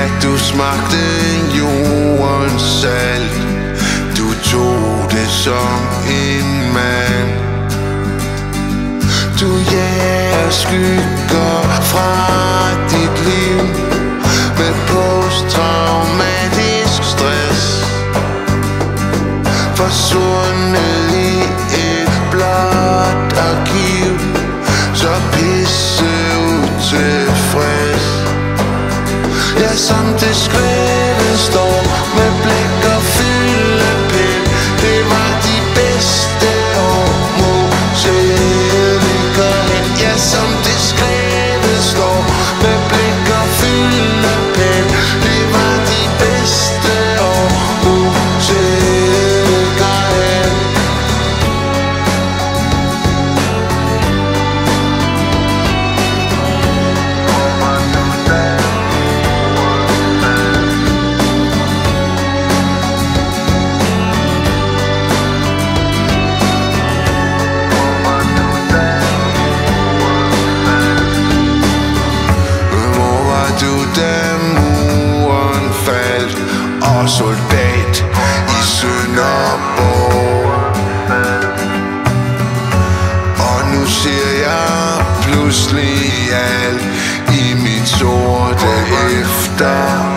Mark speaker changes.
Speaker 1: du smagte jordens salt. Du tog det som en mand. Du jager skygger fra dit liv med posttraumatisk stress, forsvundet i et blåt arkiv, så pisse utilfreds. Ja, som det skrevet står med blæk og fyldepen, det var de bedste år, museet vi går hen. Ja, som det skrevet står med blæk og fyldepen, det var de bedste år, museet vi går hen. Og soldat i Sønderborg. Og nu ser jeg pludselig alt i mit sorte efter.